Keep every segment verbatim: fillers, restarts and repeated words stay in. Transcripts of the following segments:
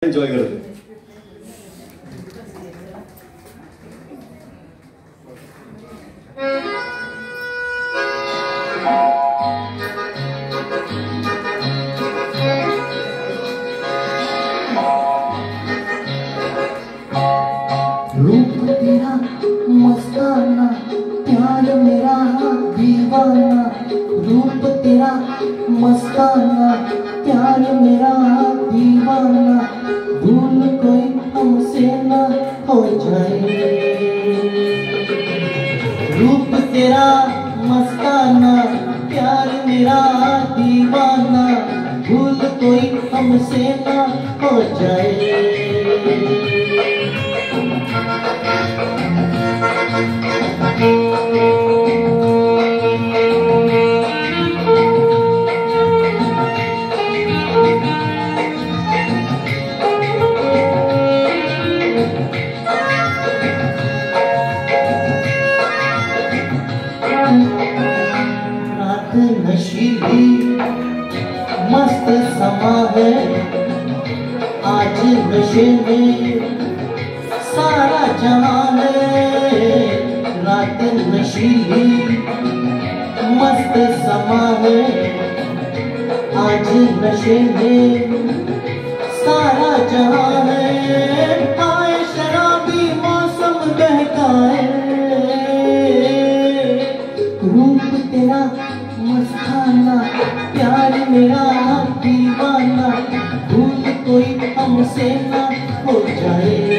Enjoy करते। रूप तेरा मस्ताना, प्यार मेरा दीवाना। रूप तेरा मस्ताना, प्यार मेरा दीवाना। भूल कोई हमसे न हो जाए। रूप तेरा मस्ताना, प्यार मेरा दीवाना। भूल कोई हमसे न हो जाए। रात नशीली मस्त समा है, आज नशे में सारा जहां है। रात नशीली मस्त समा है, आज नशे में सारा जहां है। आए शराबी मौसम बहकाए। रूप तेरा मस्ताना, प्यार मेरा दीवाना। भूल कोई हमसे ना हो जाए।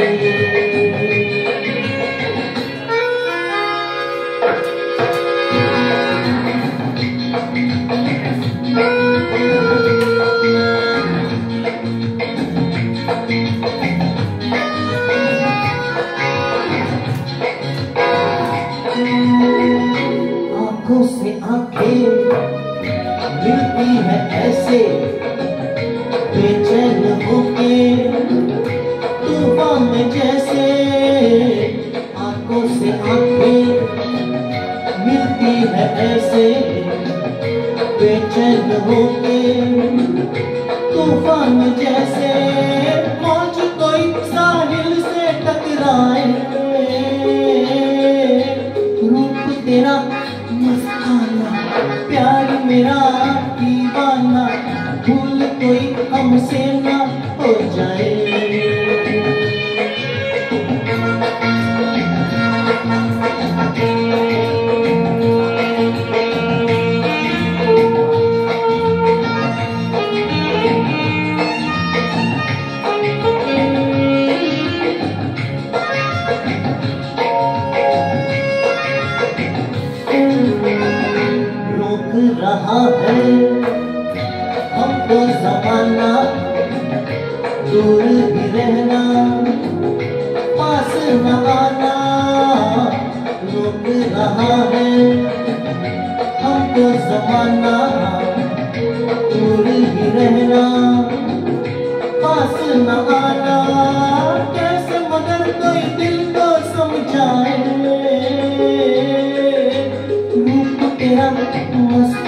आंखों से आंखें मिलती है ऐसे, बेचैन होके तूफान में जैसे। आंखों से आंखें मिलती है ऐसे, बेचैन होके तूफान में जैसे। मौज कोई साहिल से टकराए। रूप तेरा मस्ताना, प्यार मेरा दीवाना। भूल कोई हमसे ना हो जाए। रोक रहा है हमको ज़माना, दूर ही रहना, पास न आना। रोक रहा है हमको ज़माना, दूर ही रहना, पास न आना। कैसे मगर कोई दिल को समझाए। रूप तेरा मस्त